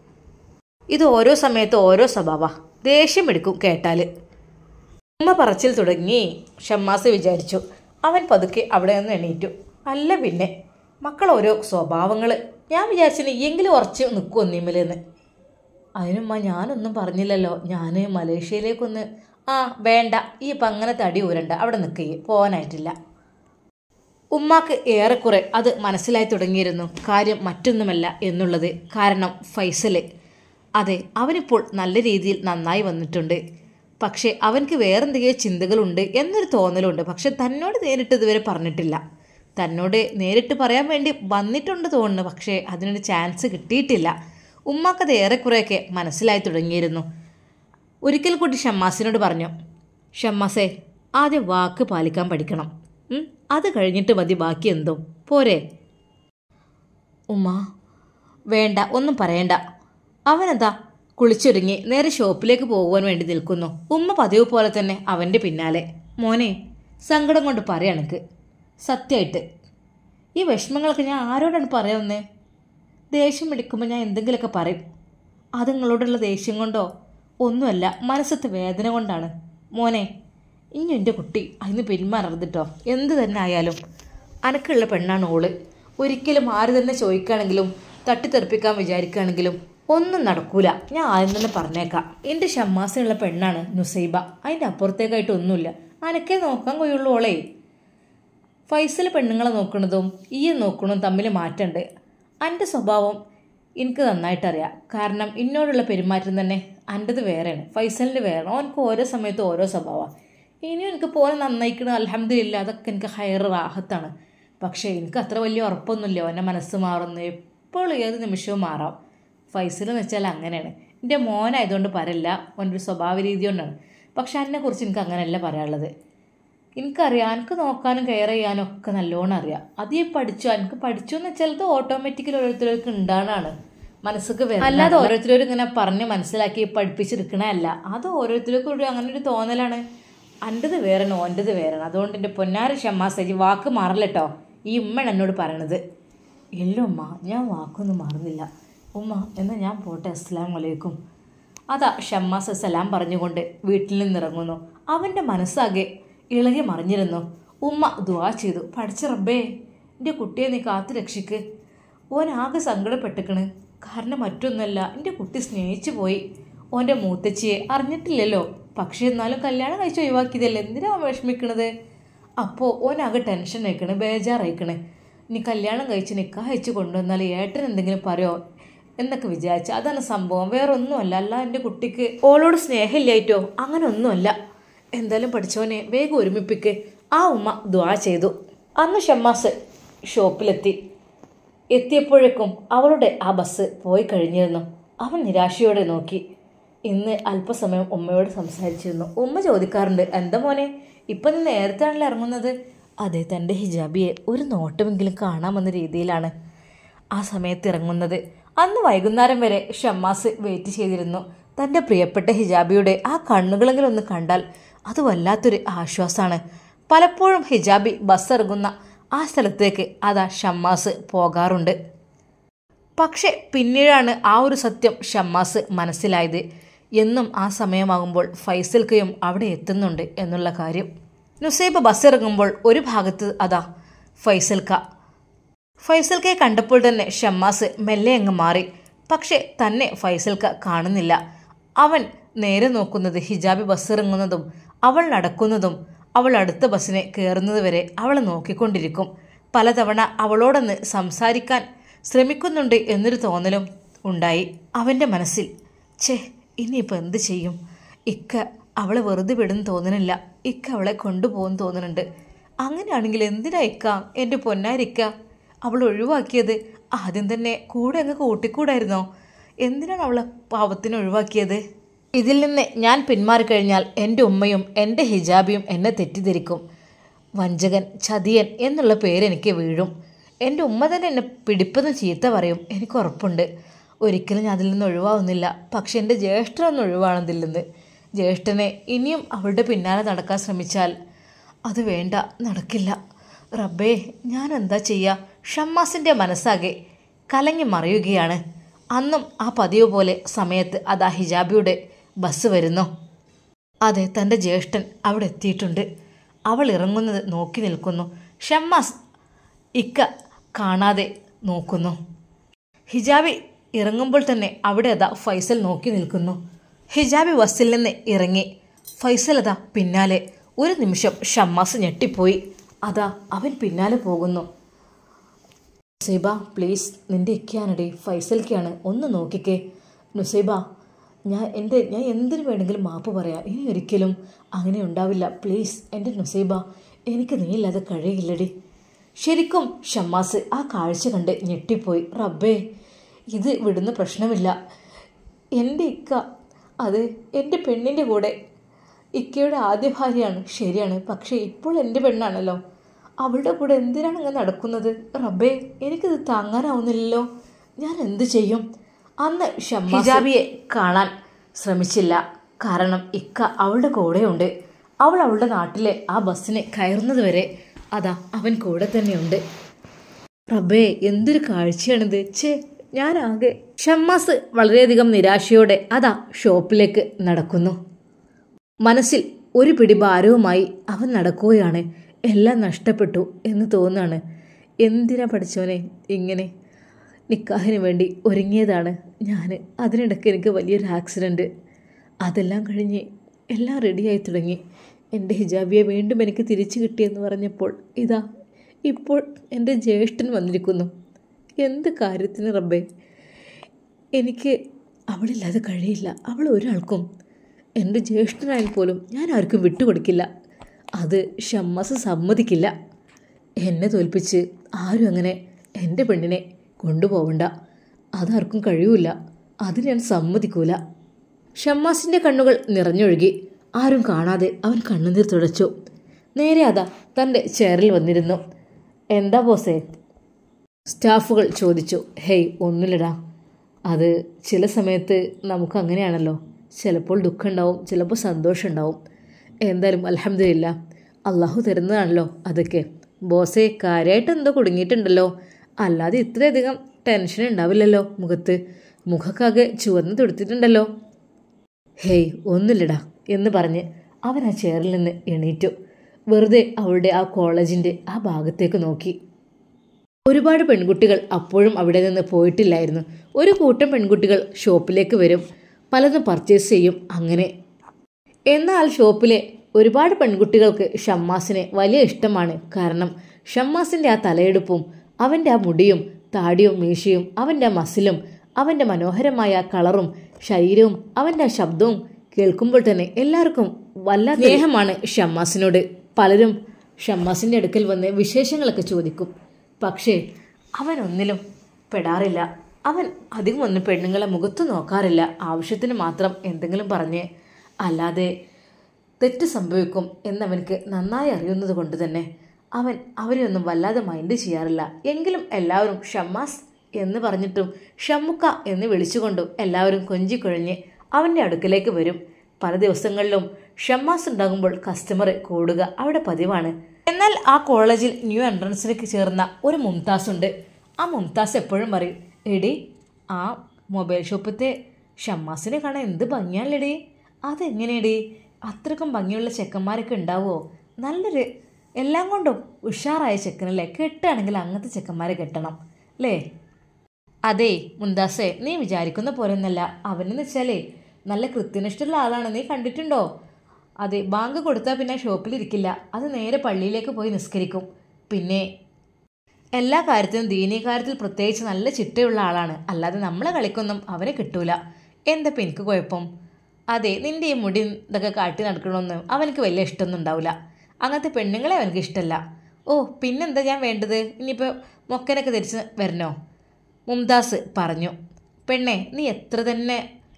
ഇത് ഓരോ സമയത്ത് ഓരോ സ്വഭാവ, ദേഷ്യം എടുക്കും കേട്ടാൽ. ഉമ്മ പറച്ചിൽ തുടങ്ങി. ഷമ്മാസ് വിചാരിച്ചു. അവൻ പതുക്കെ അവിടെ നിന്ന് എണീറ്റു. അല്ല പിന്നെ മക്കൾ ഓരോ സ്വഭാവങ്ങൾ. ഞാൻ വിചാരിച്ചിന് എങ്കിലും ഉറച്ച് നിൽക്കും ഒന്നിമ്മലെന്ന്. അതിനുമ്മ ഞാനൊന്നും പറഞ്ഞില്ലല്ലോ. ഞാൻ മലേഷ്യയിലേക്കൊന്ന് ആ വേണ്ട, ഈ ഇപ്പം അങ്ങനെ തടി ഊരണ്ട, അവിടെ നിൽക്കുകയെ പോകാനായിട്ടില്ല. ഉമ്മാക്ക് ഏറെക്കുറെ അത് മനസ്സിലായി തുടങ്ങിയിരുന്നു കാര്യം മറ്റൊന്നുമല്ല എന്നുള്ളത്. കാരണം ഫൈസൽ, അതെ അവനിപ്പോൾ നല്ല രീതിയിൽ നന്നായി വന്നിട്ടുണ്ട്. പക്ഷേ അവൻക്ക് വേറെന്തെങ്കിലും ചിന്തകളുണ്ട് എന്നൊരു തോന്നലുണ്ട്. പക്ഷെ തന്നോട് നേരിട്ട് ഇതുവരെ പറഞ്ഞിട്ടില്ല. തന്നോട് നേരിട്ട് പറയാൻ വേണ്ടി വന്നിട്ടുണ്ട് തോന്നുന്നു, പക്ഷേ അതിനൊരു ചാൻസ് കിട്ടിയിട്ടില്ല. ഉമ്മാക്കത് ഏറെക്കുറെയൊക്കെ മനസ്സിലായി തുടങ്ങിയിരുന്നു. ഒരിക്കൽ കൂടി ഷമ്മാസിനോട് പറഞ്ഞു, ഷമ്മാസേ ആദ്യം വാക്ക് പാലിക്കാൻ പഠിക്കണം, അത് കഴിഞ്ഞിട്ട് മതി ബാക്കി എന്തും, പോരെ? ഉമ്മ വേണ്ട, ഒന്നും പറയണ്ട. അവനെന്താ കുളിച്ചൊരുങ്ങി നേരെ ഷോപ്പിലേക്ക് പോകുവാൻ വേണ്ടി നിൽക്കുന്നു. ഉമ്മ പതിവ് പോലെ തന്നെ അവൻ്റെ പിന്നാലെ. മോനെ, സങ്കടം കൊണ്ട് പറയാണെനിക്ക് സത്യമായിട്ട് ഈ വിഷമങ്ങളൊക്കെ ഞാൻ ആരോടാണ് പറയാവുന്നേ? ദേഷ്യം എടുക്കുമ്പോൾ ഞാൻ എന്തെങ്കിലുമൊക്കെ പറയും. അത് നിങ്ങളോടുള്ള ദേഷ്യം കൊണ്ടോ ഒന്നുമല്ല, മനസ്സത്തെ വേദന കൊണ്ടാണ്. മോനെ, ഇനി എൻ്റെ കുട്ടി അതിന് പിന്മാറരുത് കേട്ടോ. എന്ത് തന്നെ ആയാലും അനക്കുള്ള പെണ്ണാണ് ഓള്. ഒരിക്കലും ആര് തന്നെ ചോദിക്കുകയാണെങ്കിലും തട്ടിത്തെറിപ്പിക്കാൻ വിചാരിക്കുകയാണെങ്കിലും ഒന്നും നടക്കൂല. ഞാൻ ആദ്യം തന്നെ പറഞ്ഞേക്കാം. എൻ്റെ ഷമ്മാസിനുള്ള പെണ്ണാണ് നുസൈബ. അതിൻ്റെ അപ്പുറത്തേക്കായിട്ട് ഒന്നുമില്ല. അനക്കേ നോക്കാൻ കഴിയുള്ളൂ ഓളേ. ഫൈസൽ പെണ്ണുങ്ങളെ നോക്കുന്നതും ഈ നോക്കുന്നതും തമ്മിൽ മാറ്റമുണ്ട്. എൻ്റെ സ്വഭാവം എനിക്ക് നന്നായിട്ടറിയാം. കാരണം എന്നോടുള്ള പെരുമാറ്റം തന്നെ എൻ്റെത് വേറെയാണ്, ഫൈസലിൻ്റെ വേറെ. ഓനക്ക് ഓരോ സമയത്തും ഓരോ സ്വഭാവമാണ്. ഇനിയും എനിക്ക് പോലെ നന്നായിക്കണം, അൽഹംദുലില്ലാ, അതൊക്കെ എനിക്ക് ഹൈർ റാഹത്താണ്. പക്ഷേ എനിക്ക് അത്ര വലിയ ഉറപ്പൊന്നുമില്ല ഓൻ്റെ മനസ്സ് മാറുന്നു. എപ്പോഴും ഏത് നിമിഷവും മാറാം. ഫൈസൽ എന്ന് വെച്ചാൽ അങ്ങനെയാണ്. എൻ്റെ മോനായതുകൊണ്ട് പറയില്ല, ഓൻ്റെ സ്വഭാവ രീതി കൊണ്ടാണ്. പക്ഷെ അതിനെക്കുറിച്ച് എനിക്ക് അങ്ങനെയല്ല പറയാനുള്ളത്. എനിക്കറിയാം, എനിക്ക് നോക്കാനും കെയർ ചെയ്യാനും ഒക്കെ നല്ലോണം അറിയാം. അത് ഈ പഠിച്ചു, എനിക്ക് പഠിച്ചു എന്ന് വെച്ചാൽ അത് ഓട്ടോമാറ്റിക്കലി ഓരോരുത്തർക്ക് ഉണ്ടാകാനാണ് മനസ്സൊക്കെ വരും. അല്ലാതെ ഓരോരുത്തരും ഇങ്ങനെ പറഞ്ഞ് മനസ്സിലാക്കി പഠിപ്പിച്ചെടുക്കണമല്ല. അത് ഓരോരുത്തർക്കും ഒരു അങ്ങനെ ഒരു തോന്നലാണ്. എൻ്റെത് വേറെയാണ്, ഓൻ്റെത് വേറെയാണ്. അതുകൊണ്ട് എൻ്റെ പൊന്നാര ഷമ്മാസേജി വാക്ക് മാറില്ലട്ടോ. ഈ ഉമ്മ എന്നോട് പറയണത്. ഇല്ല ഉമ്മ, ഞാൻ വാക്കൊന്നും മാറുന്നില്ല. ഉമ്മ എന്നാൽ ഞാൻ പോട്ടെ, അസ്സലാമു അലൈക്കും. അതാ ഷമ്മാസ് സലാം പറഞ്ഞുകൊണ്ട് വീട്ടിൽ നിന്നിറങ്ങുന്നു. അവൻ്റെ മനസ്സാകെ ഇളകി മറിഞ്ഞിരുന്നു. ഉമ്മ ദുആ ചെയ്തു, പഠിച്ച റബ്ബേ എൻ്റെ കുട്ടിയെ നീ കാത്തു രക്ഷിക്ക്. ഓനാകെ സങ്കടപ്പെട്ടിക്കണ്. കാരണം മറ്റൊന്നുമല്ല, എൻ്റെ കുട്ടി സ്നേഹിച്ചു പോയി. ഓൻ്റെ മൂത്തച്ചിയെ അറിഞ്ഞിട്ടില്ലല്ലോ. പക്ഷേ എന്നാലും കല്യാണം കഴിച്ച് ഒഴിവാക്കിയതല്ലേ, എന്തിനാ വിഷമിക്കണത്? അപ്പോൾ ഓനാകെ ടെൻഷൻ അയക്കണ്, ബേജാറയക്കണ്. ഇനി കല്യാണം കഴിച്ച് നിക്കാഹ് അയച്ച് കൊണ്ടുവന്നാൽ ഏട്ടൻ എന്തെങ്കിലും പറയോ എന്നൊക്കെ വിചാരിച്ചു. അതാണ് സംഭവം, വേറെ ഒന്നുമല്ല. അല്ല എൻ്റെ കുട്ടിക്ക് ഓളോട് സ്നേഹമില്ലായിട്ടോ അങ്ങനെ ഒന്നുമല്ല. എന്തായാലും പഠിച്ചവനെ വേഗം ഒരുമിപ്പിക്ക്. ആ ഉമ്മ ദുആ ചെയ്തു. അന്ന് ഷമ്മാസ് ഷോപ്പിലെത്തി. എത്തിയപ്പോഴേക്കും അവളുടെ ആ ബസ് പോയി കഴിഞ്ഞിരുന്നു. അവൻ നിരാശയോടെ നോക്കി. ഇന്ന് അല്പസമയം ഉമ്മയോട് സംസാരിച്ചിരുന്നു. ഉമ്മ ചോദിക്കാറുണ്ട്, എന്താ മോനെ ഇപ്പം നീ നേരത്തെയാണല്ലോ ഇറങ്ങുന്നത്? അതെ, തൻ്റെ ഹിജാബിയെ ഒരു നോട്ടമെങ്കിലും കാണാമെന്ന രീതിയിലാണ് ആ സമയത്ത് ഇറങ്ങുന്നത്. അന്ന് വൈകുന്നേരം വരെ ഷമ്മാസ് വെയിറ്റ് ചെയ്തിരുന്നു. തൻ്റെ പ്രിയപ്പെട്ട ഹിജാബിയുടെ ആ കണ്ണുകളെങ്കിലും ഒന്ന് കണ്ടാൽ അത് വല്ലാത്തൊരു ആശ്വാസമാണ്. പലപ്പോഴും ഹിജാബി ബസ് ഇറങ്ങുന്ന ആ സ്ഥലത്തേക്ക് അതാ ഷമ്മാസ് പോകാറുണ്ട്. പക്ഷെ പിന്നീടാണ് ആ ഒരു സത്യം ഷമ്മാസ് മനസ്സിലായത്. എന്നും ആ സമയമാകുമ്പോൾ ഫൈസൽക്കയും അവിടെ എത്തുന്നുണ്ട് എന്നുള്ള കാര്യം. നുസൈബ ബസ് ഇറങ്ങുമ്പോൾ ഒരു ഭാഗത്ത് അതാ ഫൈസൽക്ക. ഫൈസൽക്കയെ കണ്ടപ്പോൾ തന്നെ ഷമ്മാസ് മെല്ലെ അങ്ങ് മാറി. പക്ഷെ തന്നെ ഫൈസൽക്ക കാണുന്നില്ല. അവൻ നേരെ നോക്കുന്നത് ഹിജാബി ബസ് ഇറങ്ങുന്നതും അവൾ നടക്കുന്നതും അവൾ അടുത്ത ബസ്സിനെ കയറുന്നത് വരെ അവളെ നോക്കിക്കൊണ്ടിരിക്കും. പലതവണ അവളോടൊന്ന് സംസാരിക്കാൻ ശ്രമിക്കുന്നുണ്ട് എന്നൊരു തോന്നലും ഉണ്ടായി അവൻ്റെ മനസ്സിൽ. ഛേ, ഇനിയിപ്പോൾ എന്ത് ചെയ്യും? ഇക്ക അവളെ വെറുതെ വിടുന്നു തോന്നുന്നില്ല. ഇക്ക അവളെ കൊണ്ടുപോകുന്നു തോന്നുന്നുണ്ട്. അങ്ങനെയാണെങ്കിൽ എന്തിനാ ഇക്ക, എൻ്റെ പൊന്നാരിക്ക, അവൾ ഒഴിവാക്കിയത്? ആദ്യം തന്നെ കൂടെ അങ്ങ് കൂട്ടിക്കൂടായിരുന്നോ? എന്തിനാണ് അവളെ പാവത്തിന് ഒഴിവാക്കിയത്? ഇതിൽ നിന്ന് ഞാൻ പിന്മാറിക്കഴിഞ്ഞാൽ എൻ്റെ ഉമ്മയും എൻ്റെ ഹിജാബിയും എന്നെ തെറ്റിദ്ധരിക്കും. വഞ്ചകൻ, ചതിയൻ എന്നുള്ള പേരെനിക്ക് വീഴും. എൻ്റെ ഉമ്മ തന്നെ എന്നെ പിടിപ്പെന്ന് ചീത്ത പറയും. എനിക്ക് ഉറപ്പുണ്ട്. ഒരിക്കലും ഞാൻ അതിൽ നിന്ന് ഒഴിവാകുന്നില്ല. പക്ഷെ എൻ്റെ ജ്യേഷ്ഠനൊന്നും ഒഴിവാണതിൽ നിന്ന്. ജ്യേഷ്ഠനെ ഇനിയും അവളുടെ പിന്നാലെ നടക്കാൻ ശ്രമിച്ചാൽ അത് വേണ്ട, നടക്കില്ല. റബ്ബേ, ഞാൻ എന്താ ചെയ്യുക? ഷമ്മാസിൻ്റെ മനസ്സാകെ കലങ്ങി മറിയുകയാണ്. അന്നും ആ പതിവ് പോലെ സമയത്ത് അതാ ഹിജാബിയുടെ ബസ് വരുന്നു. അതെ, തൻ്റെ ജ്യേഷ്ഠൻ അവിടെ എത്തിയിട്ടുണ്ട്. അവൾ ഇറങ്ങുന്നത് നോക്കി നിൽക്കുന്നു. ഷമ്മാസ് ഇക്ക കാണാതെ നോക്കുന്നു. ഹിജാബി ഇറങ്ങുമ്പോൾ തന്നെ അവിടെ അതാ ഫൈസൽ നോക്കി നിൽക്കുന്നു. ഹിജാബി ബസ്സിൽ നിന്ന് ഇറങ്ങി. ഫൈസൽ അതാ പിന്നാലെ. ഒരു നിമിഷം ഷമ്മാസ് ഞെട്ടിപ്പോയി. അതാ അവൻ പിന്നാലെ പോകുന്നു. നുസൈബ പ്ലീസ്, നിൻ്റെ ഇക്കയാണടി, ഫൈസൽക്കാണ്, ഒന്ന് നോക്കിക്കേ. നുസൈബ, ഞാൻ എൻ്റെ ഞാൻ എന്തിനു വേണമെങ്കിലും മാപ്പ് പറയാം. ഇനി ഒരിക്കലും അങ്ങനെ ഉണ്ടാവില്ല. പ്ലീസ് എൻ്റെ നുസൈബ, എനിക്ക് നീ ഇല്ലാതെ കഴിയില്ലടി. ശരിക്കും ഷമ്മാസ് ആ കാഴ്ച കണ്ട് ഞെട്ടിപ്പോയി. റബ്ബേ, ഇത് വിടുന്ന പ്രശ്നമില്ല. എൻ്റെ ഇക്ക അത് എൻ്റെ പെണ്ണിൻ്റെ കൂടെ, ഇക്കയുടെ ആദ്യ ഭാര്യയാണ്, ശരിയാണ്. പക്ഷേ ഇപ്പോൾ എൻ്റെ പെണ്ണാണല്ലോ. അവളുടെ കൂടെ എന്തിനാണ് അങ്ങനെ നടക്കുന്നത്? റബ്ബേ, എനിക്കിത് താങ്ങാനാവുന്നില്ലല്ലോ. ഞാൻ എന്ത് ചെയ്യും? അന്ന് ഷമ്മാസ് ഹിജാബിയെ കാണാൻ ശ്രമിച്ചില്ല. കാരണം ഇക്ക അവളുടെ കൂടെയുണ്ട്. അവൾ അവളുടെ നാട്ടിലെ ആ ബസ്സിന് കയറുന്നത് വരെ അതാ അവൻ കൂടെ തന്നെയുണ്ട്. റബ്ബേ, എന്തൊരു കാഴ്ചയാണിത്. ചേ, ഞാനാകെ. ഷമ്മാസ് വളരെയധികം നിരാശയോടെ അതാ ഷോപ്പിലേക്ക് നടക്കുന്നു. മനസ്സിൽ ഒരു പിടി ഭാരവുമായി അവൻ നടക്കുകയാണ്. എല്ലാം നഷ്ടപ്പെട്ടു എന്ന് തോന്നുകയാണ്. എന്തിനാ പഠിച്ചവനെ ഇങ്ങനെ? നിക്കാഹിന് വേണ്ടി ഒരുങ്ങിയതാണ് ഞാൻ. അതിനിടയ്ക്ക് എനിക്ക് വലിയൊരു ആക്സിഡൻറ്റ്. അതെല്ലാം കഴിഞ്ഞ് എല്ലാം റെഡിയായി തുടങ്ങി. എൻ്റെ ഹിജാബിയെ വീണ്ടും എനിക്ക് തിരിച്ചു കിട്ടിയെന്ന് പറഞ്ഞപ്പോൾ ഇതാ ഇപ്പോൾ എൻ്റെ ജ്യേഷ്ഠൻ വന്നിരിക്കുന്നു. എന്ത് കാര്യത്തിന് റബ്ബേ? എനിക്ക് അവളില്ലാതെ കഴിയില്ല. അവൾ ഒരാൾക്കും, എൻ്റെ ജ്യേഷ്ഠനായാൽ പോലും ഞാൻ ആർക്കും വിട്ടുകൊടുക്കില്ല. അത് ഷമ്മാസ് സമ്മതിക്കില്ല. എന്നെ തോൽപ്പിച്ച് ആരും അങ്ങനെ എൻ്റെ പെണ്ണിനെ കൊണ്ടുപോകണ്ട. അതാർക്കും കഴിയൂല. അത് ഞാൻ സമ്മതിക്കൂല. ഷമ്മാസിൻ്റെ കണ്ണുകൾ നിറഞ്ഞൊഴുകി. ആരും കാണാതെ അവൻ കണ്ണുനീർ തുടച്ചു. നേരെ അതാ തൻ്റെ ചെയറിൽ വന്നിരുന്നു. എന്താ ബോസേ? സ്റ്റാഫുകൾ ചോദിച്ചു. ഹേയ്, ഒന്നുമില്ലടാ. അത് ചില സമയത്ത് നമുക്ക് അങ്ങനെയാണല്ലോ. ചിലപ്പോൾ ദുഃഖം ഉണ്ടാവും, ചിലപ്പോൾ സന്തോഷം ഉണ്ടാവും. എന്തായാലും അൽഹംദുലില്ലാ, അള്ളാഹു തരുന്നതാണല്ലോ അതൊക്കെ. ബോസേ, കാര്യമായിട്ട് എന്തോ കുടുങ്ങിയിട്ടുണ്ടല്ലോ. അല്ലാതെ ഇത്രയധികം ടെൻഷൻ ഉണ്ടാവില്ലല്ലോ മുഖത്ത്. മുഖക്കാകെ ചുവന്ന് തുടുത്തിട്ടുണ്ടല്ലോ. ഹേയ്, ഒന്നുമില്ലടാ എന്ന് പറഞ്ഞ് അവൻ ആ ചെയറിൽ നിന്ന് എണീറ്റു. വെറുതെ അവളുടെ ആ കോളേജിൻ്റെ ആ ഭാഗത്തേക്ക് നോക്കി. ഒരുപാട് പെൺകുട്ടികൾ അപ്പോഴും അവിടെ നിന്ന് പോയിട്ടില്ലായിരുന്നു. ഒരു കൂട്ടം പെൺകുട്ടികൾ ഷോപ്പിലേക്ക് വരും, പലതും പർച്ചേസ് ചെയ്യും. അങ്ങനെ എന്നാൽ ഷോപ്പിലെ ഒരുപാട് പെൺകുട്ടികൾക്ക് ഷമ്മാസിനെ വലിയ ഇഷ്ടമാണ്. കാരണം ഷമ്മാസിൻ്റെ ആ തലയെടുപ്പും അവൻ്റെ ആ മുടിയും താടിയും മീശയും അവൻ്റെ ആ മസിലും അവൻ്റെ മനോഹരമായ കളറും ശരീരവും അവൻ്റെ ശബ്ദവും കേൾക്കുമ്പോൾ തന്നെ എല്ലാവർക്കും വല്ലാത്ത സ്നേഹമാണ് ഷമ്മാസിനോട്. പലരും ഷമ്മാസിൻ്റെ അടുക്കൽ വന്ന് വിശേഷങ്ങളൊക്കെ ചോദിക്കും. പക്ഷേ അവനൊന്നിലും പെടാറില്ല. അവൻ അധികം ഒന്നും പെണ്ണുങ്ങളെ മുഖത്ത് നോക്കാറില്ല. ആവശ്യത്തിന് മാത്രം എന്തെങ്കിലും പറഞ്ഞ്, അല്ലാതെ തെറ്റ് സംഭവിക്കും എന്നവനക്ക് നന്നായി അറിയുന്നത് കൊണ്ട് തന്നെ അവൻ അവരെ ഒന്നും വല്ലാതെ മൈൻഡ് ചെയ്യാറില്ല. എങ്കിലും എല്ലാവരും ഷമ്മാസ് എന്ന് പറഞ്ഞിട്ടും ഷമ്മുക്ക എന്ന് വിളിച്ചുകൊണ്ടും എല്ലാവരും കൊഞ്ചിക്കുഴഞ്ഞ് അവൻ്റെ അടുക്കലേക്ക് വരും. പല ദിവസങ്ങളിലും ഷമ്മാസ് ഉണ്ടാകുമ്പോൾ കസ്റ്റമർ കൂടുക അവിടെ പതിവാണ്. എന്നാൽ ആ കോളേജിൽ ന്യൂ എൻട്രൻസിലേക്ക് ചേർന്ന ഒരു മുംതാസ് ഉണ്ട്. ആ മുംതാസ് എപ്പോഴും പറയും, എടി ആ മൊബൈൽ ഷോപ്പത്തെ ഷമ്മാസിനെ കാണാൻ എന്ത് ഭംഗിയാണല്ലേടി, അതെങ്ങനെയടി, അത്രക്കും ഭംഗിയുള്ള ചെക്കന്മാരൊക്കെ ഉണ്ടാവുമോ, നല്ലൊരു എല്ലാം കൊണ്ടും ഉഷാറായ ചെക്കനല്ലേ, കെട്ടുകയാണെങ്കിൽ അങ്ങനത്തെ ചെക്കന്മാരെ കെട്ടണം അല്ലേ. അതെ മുംതാസേ, നീ വിചാരിക്കുന്ന പോലെ ഒന്നല്ല. അവനെന്ന് വെച്ചാലേ നല്ല കൃത്യനിഷ്ഠുള്ള ആളാണ്, നീ കണ്ടിട്ടുണ്ടോ? അതെ, ബാങ്ക് കൊടുത്താൽ പിന്നെ ഷോപ്പിലിരിക്കില്ല, അത് നേരെ പള്ളിയിലേക്ക് പോയി നിസ്കരിക്കും. പിന്നെ എല്ലാ കാര്യത്തിനും ദീനീ കാര്യത്തിൽ പ്രത്യേകിച്ച് നല്ല ചിട്ടയുള്ള ആളാണ്. അല്ലാതെ നമ്മളെ കളിക്കൊന്നും അവനെ കിട്ടൂല. എന്തപ്പം എനിക്ക് കുഴപ്പം? അതെ, നിൻ്റെ ഈ മുടി ഇതൊക്കെ കാട്ടി നടക്കണമെന്ന് അവനക്ക് വലിയ ഇഷ്ടമൊന്നും ഉണ്ടാവില്ല. അങ്ങനത്തെ പെണ്ണുങ്ങളെ അവനക്ക് ഇഷ്ടമല്ല. ഓ പിന്നെന്താ ഞാൻ വേണ്ടത്? ഇനിയിപ്പോൾ മൊക്കനൊക്കെ തിരിച്ച് വരണോ? മുംതാസ് പറഞ്ഞു. പെണ്ണെ, നീ എത്ര തന്നെ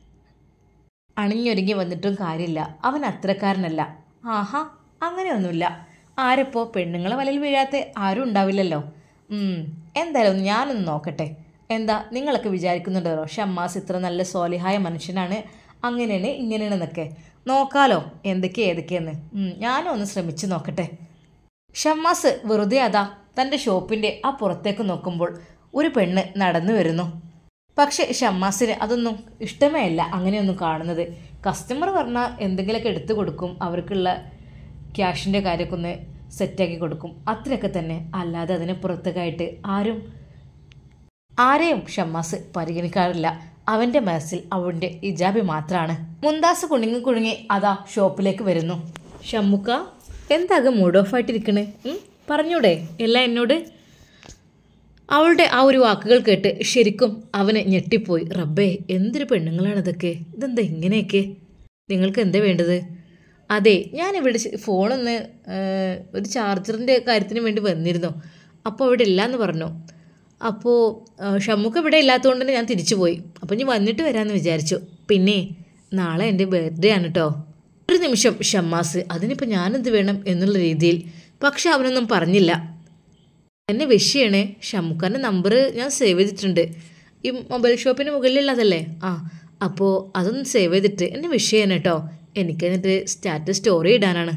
അണിഞ്ഞൊരുങ്ങി വന്നിട്ടും കാര്യമില്ല, അവൻ അത്രക്കാരനല്ല. ആഹാ, അങ്ങനെയൊന്നുമില്ല. ആരപ്പോ പെണ്ണുങ്ങളെ വലയിൽ വീഴാത്ത ആരും ഉണ്ടാവില്ലല്ലോ. എന്തായാലും ഞാനൊന്ന് നോക്കട്ടെ. എന്താ നിങ്ങളൊക്കെ വിചാരിക്കുന്നുണ്ടോ ഷമ്മാസ് ഇത്ര നല്ല സോലിഹായ മനുഷ്യനാണ്, അങ്ങനെയാണ് ഇങ്ങനെയാണെന്നൊക്കെ? നോക്കാലോ എന്തൊക്കെ ഏതൊക്കെയെന്ന്. ഞാനും ഒന്ന് ശ്രമിച്ചു നോക്കട്ടെ. ഷമ്മാസ് വെറുതെ അതാ തൻ്റെ ഷോപ്പിൻ്റെ ആ പുറത്തേക്ക് നോക്കുമ്പോൾ ഒരു പെണ്ണ് നടന്നു വരുന്നു. പക്ഷേ ഷമ്മാസിന് അതൊന്നും ഇഷ്ടമേ അല്ല അങ്ങനെയൊന്നും കാണുന്നത്. കസ്റ്റമർ പറഞ്ഞാൽ എന്തെങ്കിലുമൊക്കെ എടുത്തു കൊടുക്കും, അവർക്കുള്ള ക്യാഷിൻ്റെ കാര്യമൊക്കെ ഒന്ന് സെറ്റാക്കി കൊടുക്കും, അത്രയൊക്കെ തന്നെ. അല്ലാതെ അതിന് പുറത്തേക്കായിട്ട് ആരും ആരെയും ഷമ്മാസ് പരിഗണിക്കാറില്ല. അവൻ്റെ മനസ്സിൽ അവൻ്റെ ഇജാബി മാത്രമാണ്. മുംതാസ് കുണുങ്ങി കുണുങ്ങി അതാ ഷോപ്പിലേക്ക് വരുന്നു. ഷമ്മുക്ക, എന്താകും മൂഡ് ഓഫ് ആയിട്ടിരിക്കണേ? പറഞ്ഞൂടെ എല്ലാം എന്നോട്? അവളുടെ ആ ഒരു വാക്കുകൾ കേട്ട് ശരിക്കും അവന് ഞെട്ടിപ്പോയി. റബ്ബേ, എന്തൊരു പെണ്ണുങ്ങളാണിതൊക്കെ, ഇതെന്താ ഇങ്ങനെയൊക്കെ? നിങ്ങൾക്ക് എന്താ വേണ്ടത്? അതെ, ഞാനിവിടെ ഫോണൊന്ന് ഒരു ചാർജറിൻ്റെ കാര്യത്തിന് വേണ്ടി വന്നിരുന്നു, അപ്പോൾ അവിടെ ഇല്ലയെന്ന് പറഞ്ഞു. അപ്പോൾ ഷമ്മുക്ക് ഇവിടെ ഇല്ലാത്തതുകൊണ്ട് തന്നെ ഞാൻ തിരിച്ചു പോയി. അപ്പോൾ ഞാൻ വന്നിട്ട് വരാമെന്ന് വിചാരിച്ചു. പിന്നെ നാളെ എൻ്റെ ബർത്ത്ഡേ ആണ് കേട്ടോ. ഒരു നിമിഷം ഷമ്മാസ് അതിനിപ്പോൾ ഞാനെന്ത് വേണം എന്നുള്ള രീതിയിൽ. പക്ഷെ അവനൊന്നും പറഞ്ഞില്ല. എന്നെ വിഷയമാണ്, ഷമ്മുക്കാൻ്റെ നമ്പർ ഞാൻ സേവ് ചെയ്തിട്ടുണ്ട്, ഈ മൊബൈൽ ഷോപ്പിന് മുകളിലുള്ളതല്ലേ. ആ അപ്പോൾ അതൊന്ന് സേവ് ചെയ്തിട്ട് എന്നെ വിഷയമാണ് കേട്ടോ, എനിക്കെന്നിട്ട് സ്റ്റാറ്റസ് സ്റ്റോറി ഇടാനാണ്.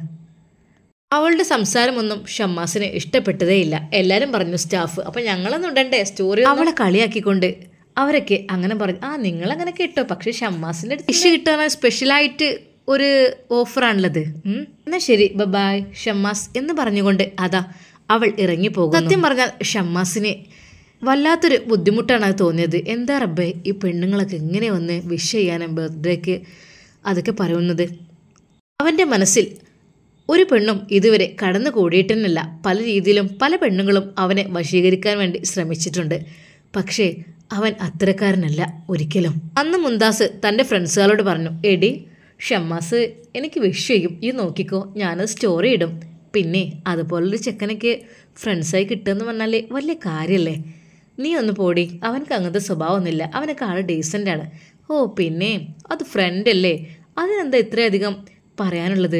അവളുടെ സംസാരമൊന്നും ഷമ്മാസിന് ഇഷ്ടപ്പെട്ടതേ ഇല്ല. എല്ലാവരും പറഞ്ഞു സ്റ്റാഫ്, അപ്പോൾ ഞങ്ങളൊന്നും ഇടണ്ടേ സ്റ്റോറി? അവളെ കളിയാക്കിക്കൊണ്ട് അവരൊക്കെ അങ്ങനെ പറഞ്ഞു. ആ നിങ്ങളങ്ങനെ കേട്ടോ, പക്ഷേ ഷമ്മാസിൻ്റെ അടുത്ത് ഡിഷ് കിട്ടാൻ സ്പെഷ്യലായിട്ട് ഒരു ഓഫറാണുള്ളത്. എന്നാൽ ശരി ബൈ ഷമ്മാസ് എന്ന് പറഞ്ഞുകൊണ്ട് അതാ അവൾ ഇറങ്ങിപ്പോകും. സത്യം പറഞ്ഞാൽ ഷമ്മാസിന് വല്ലാത്തൊരു ബുദ്ധിമുട്ടാണ് അത് തോന്നിയത്. എന്താ റബ്ബേ, ഈ പെണ്ണുങ്ങളൊക്കെ എങ്ങനെ വന്ന് വിഷ് ചെയ്യാനും ബർത്ത്ഡേക്ക് അതൊക്കെ പറയുന്നത്? അവൻ്റെ മനസ്സിൽ ഒരു പെണ്ണും ഇതുവരെ കടന്നു കൂടിയിട്ടെന്നല്ല. പല രീതിയിലും പല പെണ്ണുങ്ങളും അവനെ വശീകരിക്കാൻ വേണ്ടി ശ്രമിച്ചിട്ടുണ്ട്. പക്ഷേ അവൻ അത്തരക്കാരനല്ല ഒരിക്കലും. അന്ന് മുംതാസ് തൻ്റെ ഫ്രണ്ട്സുകളോട് പറഞ്ഞു, എടി ഷമ്മാസ് എനിക്ക് വിഷ് ചെയ്യും, ഈ നോക്കിക്കോ, ഞാനത് സ്റ്റോറി ഇടും. പിന്നെ അതുപോലൊരു ചെക്കനൊക്കെ ഫ്രണ്ട്സായി കിട്ടുമെന്ന് പറഞ്ഞാൽ വലിയ കാര്യമല്ലേ? നീ ഒന്ന് പോടി, അവനക്ക് അങ്ങനത്തെ സ്വഭാവമൊന്നുമില്ല, അവനൊക്കെ ആൾ ഡീസൻ്റാണ്. ഓ പിന്നെ അത് ഫ്രണ്ടല്ലേ, അതിനെന്താ ഇത്രയധികം പറയാനുള്ളത്?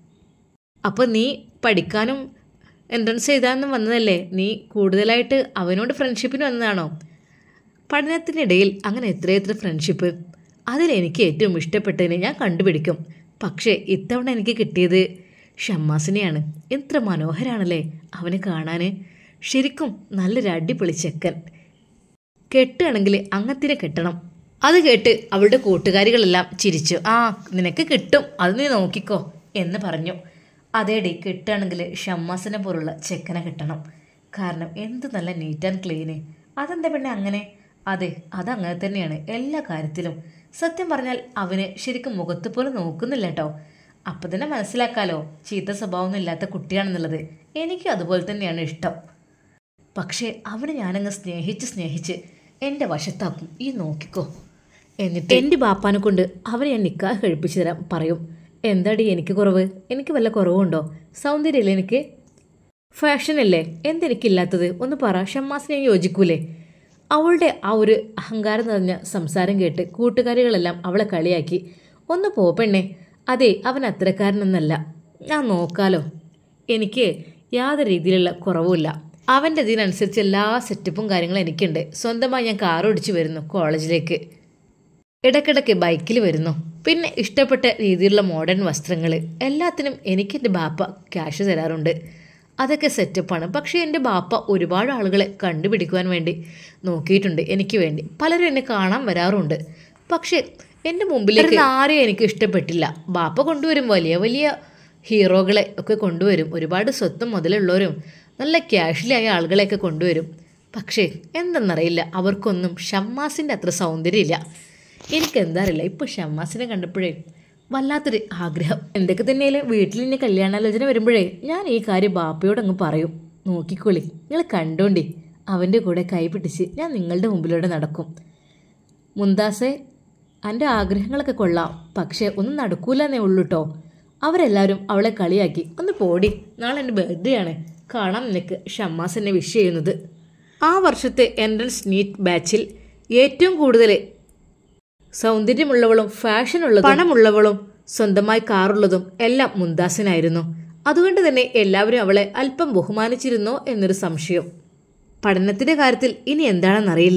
അപ്പോൾ നീ പഠിക്കാനും എൻട്രൻസ് എഴുതാനും വന്നതല്ലേ, നീ കൂടുതലായിട്ട് അവനോട് ഫ്രണ്ട്ഷിപ്പിന് വന്നതാണോ? പഠനത്തിനിടയിൽ അങ്ങനെ എത്രയെത്ര ഫ്രണ്ട്ഷിപ്പ്, അതിലെനിക്ക് ഏറ്റവും ഇഷ്ടപ്പെട്ടതിനെ ഞാൻ കണ്ടുപിടിക്കും. പക്ഷേ ഇത്തവണ എനിക്ക് കിട്ടിയത് ഷമ്മാസിനെയാണ്. എത്ര മനോഹരാണല്ലേ അവനെ കാണാൻ, ശരിക്കും നല്ലൊരു അടിപൊളി ചെക്കൻ. കെട്ടുകയാണെങ്കിൽ അങ്ങത്തിനെ കെട്ടണം. അത് കേട്ട് അവളുടെ കൂട്ടുകാരികളെല്ലാം ചിരിച്ചു. ആ നിനക്ക് കിട്ടും, അത് നീ നോക്കിക്കോ എന്ന് പറഞ്ഞു. അതേടി, കിട്ടുകയാണെങ്കിൽ ഷമ്മാസിനെ പോലുള്ള ചെക്കനെ കിട്ടണം. കാരണം എന്ത് നല്ല നീറ്റ് ആൻഡ് ക്ലീന്. അതെന്താ പിന്നെ അങ്ങനെ? അതെ, അതങ്ങനെ തന്നെയാണ് എല്ലാ കാര്യത്തിലും. സത്യം പറഞ്ഞാൽ അവന് ശരിക്കും മുഖത്ത് പോലും നോക്കുന്നില്ല കേട്ടോ. അപ്പം തന്നെ മനസ്സിലാക്കാലോ ചീത്ത സ്വഭാവമൊന്നും ഇല്ലാത്ത കുട്ടിയാണെന്നുള്ളത്. എനിക്കും അതുപോലെ തന്നെയാണ് ഇഷ്ടം. പക്ഷേ അവനെ ഞാനങ്ങ് സ്നേഹിച്ച് സ്നേഹിച്ച് എൻ്റെ വശത്താക്കും, ഈ നോക്കിക്കോ. എന്നിട്ട് എൻ്റെ ബാപ്പാനെ കൊണ്ട് അവരെ ഞാൻ നിക്കാഹ് കഴിപ്പിച്ചു തരാൻ പറയും. എന്താടി എനിക്ക് കുറവ്? എനിക്ക് വല്ല കുറവുണ്ടോ? സൗന്ദര്യമല്ലേ എനിക്ക്? ഫാഷനല്ലേ? എന്തെനിക്കില്ലാത്തത്? ഒന്ന് പറ. ഷമ്മാസിനെ യോജിക്കൂലേ? അവളുടെ ആ ഒരു അഹങ്കാരം നിറഞ്ഞ സംസാരം കേട്ട് കൂട്ടുകാരികളെല്ലാം അവളെ കളിയാക്കി. ഒന്ന് പോ പെണ്ണേ, അതെ അവൻ അത്തരക്കാരനൊന്നല്ല, ഞാൻ നോക്കാലോ, എനിക്ക് യാതൊരു രീതിയിലുള്ള കുറവുമില്ല. അവൻ്റെ ഇതിനനുസരിച്ച് എല്ലാ സെറ്റപ്പും കാര്യങ്ങളും എനിക്കുണ്ട്. സ്വന്തമായി ഞാൻ കാർ ഓടിച്ച് വരുന്നു കോളേജിലേക്ക്, ഇടയ്ക്കിടയ്ക്ക് ബൈക്കിൽ വരുന്നു. പിന്നെ ഇഷ്ടപ്പെട്ട രീതിയിലുള്ള മോഡേൺ വസ്ത്രങ്ങൾ, എല്ലാത്തിനും എനിക്ക് എൻ്റെ ബാപ്പ ക്യാഷ് തരാറുണ്ട്. അതൊക്കെ സെറ്റപ്പാണ്. പക്ഷേ എൻ്റെ ബാപ്പ ഒരുപാട് ആളുകളെ കണ്ടുപിടിക്കുവാൻ വേണ്ടി നോക്കിയിട്ടുണ്ട് എനിക്ക് വേണ്ടി. പലരും എന്നെ കാണാൻ വരാറുണ്ട്. പക്ഷേ എൻ്റെ മുമ്പിലേക്ക് ആരെയും എനിക്ക് ഇഷ്ടപ്പെട്ടില്ല. ബാപ്പ കൊണ്ടുവരും വലിയ വലിയ ഹീറോകളെ ഒക്കെ കൊണ്ടുവരും, ഒരുപാട് സ്വത്തും മുതലുള്ളവരും നല്ല ക്യാഷിലായ ആളുകളെയൊക്കെ കൊണ്ടുവരും. പക്ഷേ എന്തെന്നറിയില്ല, അവർക്കൊന്നും ഷമ്മാസിൻ്റെ അത്ര സൗന്ദര്യമില്ല. എനിക്കെന്താ അറിയില്ല, ഇപ്പോൾ ഷമ്മാസിനെ കണ്ടപ്പോഴേ വല്ലാത്തൊരു ആഗ്രഹം. എന്തൊക്കെ തന്നെയാലും വീട്ടിൽ ഇനി കല്യാണാലോചന വരുമ്പോഴേ ഞാൻ ഈ കാര്യം ബാപ്പയോടങ്ങ് പറയും. നോക്കിക്കോളി, നിങ്ങൾ കണ്ടോണ്ടി, അവൻ്റെ കൂടെ കൈ പിടിച്ച് ഞാൻ നിങ്ങളുടെ മുമ്പിലൂടെ നടക്കും. മുന്താസെ, എൻ്റെ ആഗ്രഹങ്ങളൊക്കെ കൊള്ളാം, പക്ഷേ ഒന്നും നടക്കൂലെന്നേ ഉള്ളൂ കേട്ടോ. അവരെല്ലാവരും അവളെ കളിയാക്കി. ഒന്ന് പോടി, നാളെ എൻ്റെ ബർത്ത്ഡേ ആണ്, കാണാം നിനക്ക് ഷമ്മാസ് എന്നെ വിഷ് ചെയ്യുന്നത്. ആ വർഷത്തെ എൻട്രൻസ് നീറ്റ് ബാച്ചിൽ ഏറ്റവും കൂടുതൽ സൗന്ദര്യമുള്ളവളും ഫാഷനുള്ളതും പണമുള്ളവളും സ്വന്തമായി കാറുള്ളതും എല്ലാം മുന്താസിനായിരുന്നു. അതുകൊണ്ട് തന്നെ എല്ലാവരും അവളെ അല്പം ബഹുമാനിച്ചിരുന്നോ എന്നൊരു സംശയം. പഠനത്തിൻ്റെ കാര്യത്തിൽ ഇനി എന്താണെന്നറിയില്ല.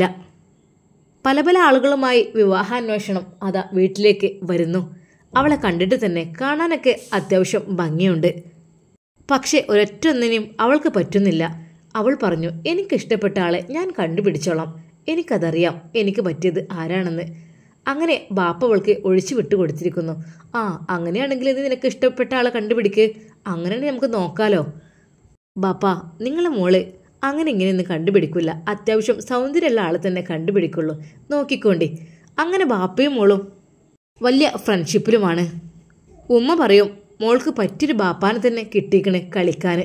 പല പല ആളുകളുമായി വിവാഹാന്വേഷണം അതാ വീട്ടിലേക്ക് വരുന്നു. അവളെ കണ്ടിട്ട് തന്നെ കാണാനൊക്കെ അത്യാവശ്യം ഭംഗിയുണ്ട്. പക്ഷേ ഒരൊറ്റൊന്നിനും അവൾക്ക് പറ്റുന്നില്ല. അവൾ പറഞ്ഞു, എനിക്കിഷ്ടപ്പെട്ട ആളെ ഞാൻ കണ്ടുപിടിച്ചോളാം, എനിക്കതറിയാം എനിക്ക് പറ്റിയത് ആരാണെന്ന്. അങ്ങനെ ബാപ്പ അവൾക്ക് ഒഴിച്ചു വിട്ടു കൊടുത്തിരിക്കുന്നു. ആ അങ്ങനെയാണെങ്കിൽ ഇത് നിനക്ക് ഇഷ്ടപ്പെട്ട ആളെ കണ്ടുപിടിക്ക്, അങ്ങനെയാണെങ്കിൽ നമുക്ക് നോക്കാലോ. ബാപ്പ, നിങ്ങളെ മോള് അങ്ങനെ ഇങ്ങനെയൊന്നും കണ്ടുപിടിക്കില്ല, അത്യാവശ്യം സൗന്ദര്യമുള്ള ആളെ തന്നെ കണ്ടുപിടിക്കുള്ളൂ, നോക്കിക്കോണ്ടി. അങ്ങനെ ബാപ്പയും മോളും വലിയ ഫ്രണ്ട്ഷിപ്പിലുമാണ്. ഉമ്മ പറയും, മോൾക്ക് പറ്റിയൊരു ബാപ്പാനെ തന്നെ കിട്ടിക്കണേ കളിക്കാൻ.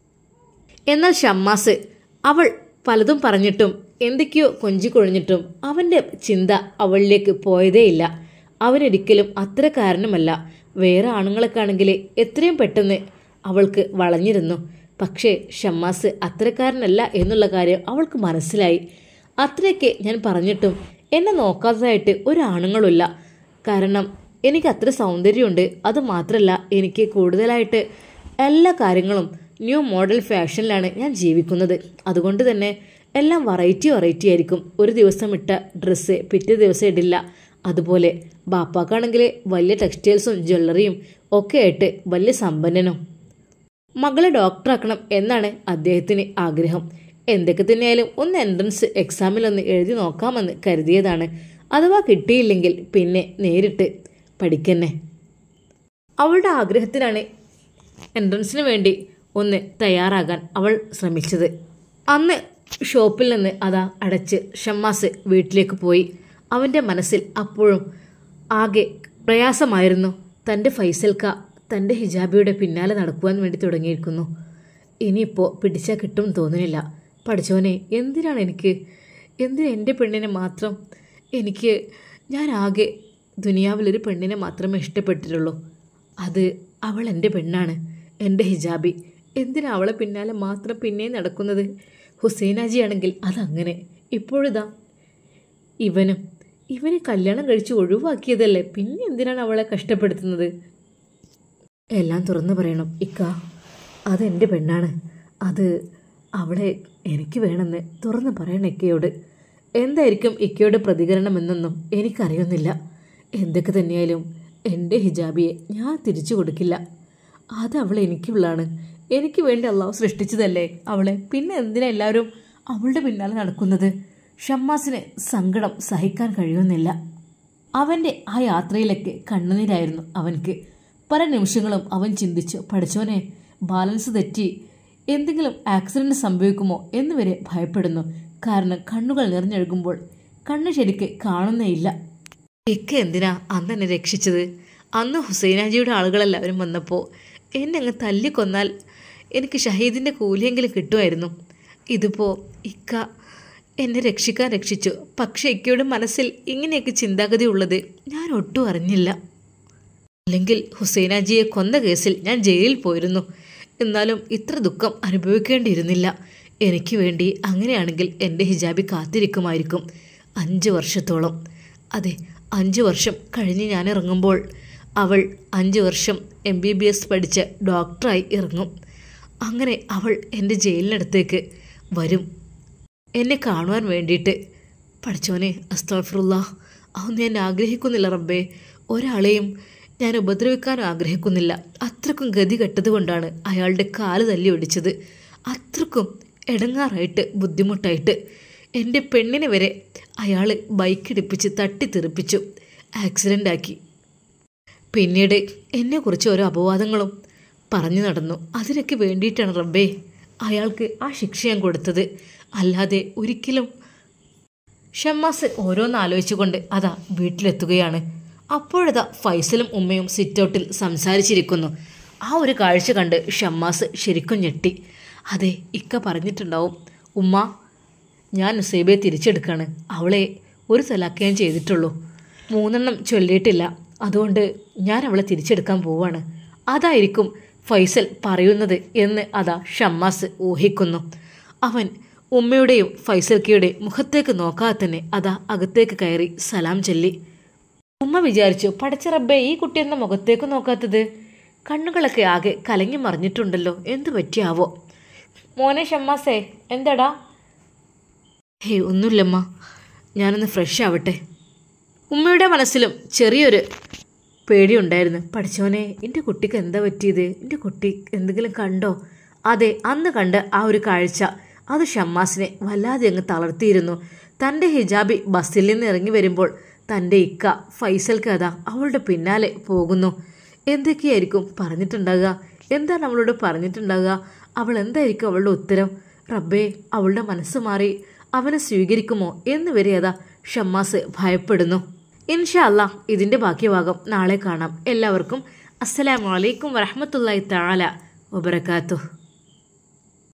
എന്നാൽ ഷമ്മാസ് അവൾ പലതും പറഞ്ഞിട്ടും എന്തൊക്കെയോ കൊഞ്ചിക്കൊഴിഞ്ഞിട്ടും അവൻ്റെ ചിന്ത അവളിലേക്ക് പോയതേയില്ല. അവനൊരിക്കലും അത്തരക്കാരനുമല്ല. വേറെ ആണുങ്ങളൊക്കെ ആണെങ്കിൽ എത്രയും പെട്ടെന്ന് അവൾക്ക് വളഞ്ഞിരുന്നു. പക്ഷേ ഷമ്മാസ് അത്തരക്കാരനല്ല എന്നുള്ള കാര്യം അവൾക്ക് മനസ്സിലായി. അത്രയൊക്കെ ഞാൻ പറഞ്ഞിട്ടും എന്നെ നോക്കാത്തതായിട്ട് ഒരാണുങ്ങളുമില്ല. കാരണം എനിക്ക് അത്ര സൗന്ദര്യമുണ്ട്. അതുമാത്രമല്ല, എനിക്ക് കൂടുതലായിട്ട് എല്ലാ കാര്യങ്ങളും ന്യൂ മോഡൽ ഫാഷനിലാണ് ഞാൻ ജീവിക്കുന്നത്. അതുകൊണ്ട് തന്നെ എല്ലാം വെറൈറ്റി വെറൈറ്റി ആയിരിക്കും. ഒരു ദിവസം ഇട്ട ഡ്രസ്സ് പിറ്റേ ദിവസം ഇടില്ല. അതുപോലെ ബാപ്പാക്കാണെങ്കിൽ വലിയ ടെക്സ്റ്റൈൽസും ജ്വല്ലറിയും ഒക്കെ ആയിട്ട് വലിയ സമ്പന്നനും. മകളെ ഡോക്ടറാക്കണം എന്നാണ് അദ്ദേഹത്തിന് ആഗ്രഹം. എന്തൊക്കെ തന്നെയായാലും ഒന്ന് എൻട്രൻസ് എക്സാമിലൊന്ന് എഴുതി നോക്കാമെന്ന് കരുതിയതാണ്. അഥവാ കിട്ടിയില്ലെങ്കിൽ പിന്നെ നേരിട്ട് പഠിക്കന്നെ. അവളുടെ ആഗ്രഹത്തിനാണ് എൻട്രൻസിന് വേണ്ടി ഒന്ന് തയ്യാറാകാൻ അവൾ ശ്രമിച്ചത്. അന്ന് ഷോപ്പിൽ നിന്ന് അതാ അടച്ച് ഷമ്മാസ് വീട്ടിലേക്ക് പോയി. അവൻ്റെ മനസ്സിൽ അപ്പോഴും ആകെ പ്രയാസമായിരുന്നു. തൻ്റെ ഫൈസൽക്ക തൻ്റെ ഹിജാബിയുടെ പിന്നാലെ നടക്കുവാൻ വേണ്ടി തുടങ്ങിയിരിക്കുന്നു. ഇനിയിപ്പോൾ പിടിച്ചാൽ കിട്ടും തോന്നുന്നില്ല. പഠിച്ചോനെ, എന്തിനാണ് എനിക്ക്, എന്തിനാ എൻ്റെ പെണ്ണിനെ മാത്രം എനിക്ക്, ഞാൻ ആകെ ദുനിയാവിലൊരു പെണ്ണിനെ മാത്രമേ ഇഷ്ടപ്പെട്ടിട്ടുള്ളൂ. അത് അവൾ എൻ്റെ പെണ്ണാണ്, എൻ്റെ ഹിജാബി. എന്തിനാ അവളെ പിന്നാലെ മാത്രം പിന്നെയും നടക്കുന്നത്? ഹുസൈനാജി ആണെങ്കിൽ അതങ്ങനെ. ഇപ്പോഴിതാ ഇവനും ഇവനെ കല്യാണം കഴിച്ച് ഒഴിവാക്കിയതല്ലേ, പിന്നെ എന്തിനാണ് അവളെ കഷ്ടപ്പെടുത്തുന്നത്? എല്ലാം തുറന്നു പറയണം ഇക്ക, അതെൻ്റെ പെണ്ണാണ്, അത് അവളെ എനിക്ക് വേണമെന്ന് തുറന്നു പറയണം ഇക്കയോട്. എന്തായിരിക്കും ഇക്കയുടെ പ്രതികരണം എന്നൊന്നും എനിക്കറിയുന്നില്ല. എന്തൊക്കെ തന്നെയായാലും എൻ്റെ ഹിജാബിയെ ഞാൻ തിരിച്ചു കൊടുക്കില്ല. അത് അവൾ എനിക്കുള്ളതാണ്, എനിക്ക് വേണ്ടി അള്ളാഹു സൃഷ്ടിച്ചതല്ലേ അവളെ, പിന്നെ എന്തിനാ എല്ലാവരും അവളുടെ പിന്നാലെ നടക്കുന്നത്? ഷമ്മാസിന് സങ്കടം സഹിക്കാൻ കഴിയുന്നില്ല. അവൻ്റെ ആ യാത്രയിലൊക്കെ കണ്ണുനീരായിരുന്നു അവൻക്ക്. പല നിമിഷങ്ങളും അവൻ ചിന്തിച്ചു, പഠിച്ചോനെ ബാലൻസ് തെറ്റി എന്തെങ്കിലും ആക്സിഡൻറ്റ് സംഭവിക്കുമോ എന്ന് വരെ ഭയപ്പെടുന്നു. കാരണം കണ്ണുകൾ നിറഞ്ഞൊഴുകുമ്പോൾ കണ്ണ് ശരിക്ക് കാണുന്നേയില്ല. ഇക്ക എന്തിനാ അന്ന് എന്നെ രക്ഷിച്ചത്? അന്ന് ഹുസൈനാജിയുടെ ആളുകളെല്ലാവരും വന്നപ്പോൾ എന്നെ അങ്ങ് തല്ലിക്കൊന്നാൽ എനിക്ക് ഷഹീദിൻ്റെ കൂലിയെങ്കിലും കിട്ടുമായിരുന്നു. ഇതിപ്പോൾ ഇക്ക എന്നെ രക്ഷിക്കാൻ രക്ഷിച്ചു. പക്ഷേ ഇക്കയുടെ മനസ്സിൽ ഇങ്ങനെയൊക്കെ ചിന്താഗതി ഉള്ളത് ഞാൻ ഒട്ടും അറിഞ്ഞില്ല. അല്ലെങ്കിൽ ഹുസൈനാജിയെ കൊന്ന കേസിൽ ഞാൻ ജയിലിൽ പോയിരുന്നു. എന്നാലും ഇത്ര ദുഃഖം അനുഭവിക്കേണ്ടിയിരുന്നില്ല. എനിക്ക് വേണ്ടി അങ്ങനെയാണെങ്കിൽ എൻ്റെ ഹിജാബി കാത്തിരിക്കുമായിരിക്കും അഞ്ച് വർഷത്തോളം. അതെ, അഞ്ച് വർഷം കഴിഞ്ഞ് ഞാൻ ഇറങ്ങുമ്പോൾ അവൾ അഞ്ച് വർഷം എം ബി ബി എസ് പഠിച്ച ഡോക്ടറായി ഇറങ്ങും. അങ്ങനെ അവൾ എൻ്റെ ജയിലിനടുത്തേക്ക് വരും എന്നെ കാണുവാൻ വേണ്ടിയിട്ട്. പഠിച്ചോനെ, അസ്തഗ്ഫിറുല്ലാഹ്, അതൊന്നും ഞാൻ ആഗ്രഹിക്കുന്നില്ല റബ്ബേ. ഒരാളെയും ഞാൻ ഉപദ്രവിക്കാനും ആഗ്രഹിക്കുന്നില്ല. അത്രക്കും ഗതി കെട്ടതുകൊണ്ടാണ് അയാളുടെ കാല് തല്ലി ഒടിച്ചത്. അത്രക്കും ഇടങ്ങാറായിട്ട് ബുദ്ധിമുട്ടായിട്ട് എൻ്റെ പെണ്ണിനെ വരെ അയാൾ ബൈക്കിടിപ്പിച്ച് തട്ടിത്തെറിപ്പിച്ചു, ആക്സിഡൻ്റ് ആക്കി. പിന്നീട് എന്നെക്കുറിച്ച് ഓരോ അപവാദങ്ങളും പറഞ്ഞു നടന്നു. അതിനൊക്കെ വേണ്ടിയിട്ടാണ് റബ്ബേ അയാൾക്ക് ആ ശിക്ഷ ഞാൻ കൊടുത്തത്. അല്ലാതെ ഒരിക്കലും. ഷമ്മാസ് ഓരോന്നാലോചിച്ചുകൊണ്ട് അതാ വീട്ടിലെത്തുകയാണ്. അപ്പോഴതാ ഫൈസലും ഉമ്മയും സിറ്റൗട്ടിൽ സംസാരിച്ചിരിക്കുന്നു. ആ ഒരു കാഴ്ച കണ്ട് ഷമ്മാസ് ശരിക്കും ഞെട്ടി. അതെ, ഇക്ക പറഞ്ഞിട്ടുണ്ടാവും, ഉമ്മ ഞാൻ നുസൈബയെ തിരിച്ചെടുക്കുകയാണ്. അവളെ ഒരു തലാക്ക് ഞാൻ ചെയ്തിട്ടുള്ളൂ, മൂന്നെണ്ണം ചൊല്ലിയിട്ടില്ല. അതുകൊണ്ട് ഞാൻ അവളെ തിരിച്ചെടുക്കാൻ പോവാണ്. അതായിരിക്കും ഫൈസൽ പറയുന്നത് എന്ന് അതാ ഷമ്മാസ് ഊഹിക്കുന്നു. അവൻ ഉമ്മയുടെയും ഫൈസൽക്കയുടെയും മുഖത്തേക്ക് നോക്കാതെ തന്നെ അതാ അകത്തേക്ക് കയറി സലാം ചൊല്ലി. ഉമ്മ വിചാരിച്ചു, പടച്ച റബ്ബേ, ഈ കുട്ടി എന്ന മുഖത്തേക്ക് നോക്കാത്തത്? കണ്ണുകളൊക്കെ ആകെ കലങ്ങി മറിഞ്ഞിട്ടുണ്ടല്ലോ, എന്തു പറ്റിയാവോ? മോനെ ഷമ്മാസേ, എന്താടാ? ഹേ, ഒന്നുമില്ലമ്മ, ഞാനൊന്ന് ഫ്രഷ് ആവട്ടെ. ഉമ്മയുടെ മനസ്സിലും ചെറിയൊരു പേടിയുണ്ടായിരുന്നു. പഠിച്ചോനെ, എൻ്റെ കുട്ടിക്ക് എന്താ പറ്റിയത്? എൻ്റെ കുട്ടി എന്തെങ്കിലും കണ്ടോ? അതെ, അന്ന് കണ്ട് ആ ഒരു കാഴ്ച അത് ഷമ്മാസിനെ വല്ലാതെ അങ്ങ് തളർത്തിയിരുന്നു. തൻ്റെ ഹിജാബി ബസ്സിൽ നിന്ന് ഇറങ്ങി വരുമ്പോൾ തൻ്റെ ഇക്ക ഫൈസൽ കഥ അവളുടെ പിന്നാലെ പോകുന്നു. എന്തൊക്കെയായിരിക്കും പറഞ്ഞിട്ടുണ്ടാകുക? എന്താണ് അവളോട് പറഞ്ഞിട്ടുണ്ടാകുക? അവൾ എന്തായിരിക്കും അവളുടെ ഉത്തരം? റബ്ബേ, അവളുടെ മനസ്സ് മാറി അവനെ സ്വീകരിക്കുമോ എന്ന് വരെ അതാ ഷമ്മാസ് ഭയപ്പെടുന്നു. ഇൻഷാ അല്ലാ ഇതിൻ്റെ ബാക്കി ഭാഗം നാളെ കാണാം. എല്ലാവർക്കും അസ്സലാമു അലൈക്കും വറഹ്മത്തുള്ളാഹി തആല വബറകാതുഹു.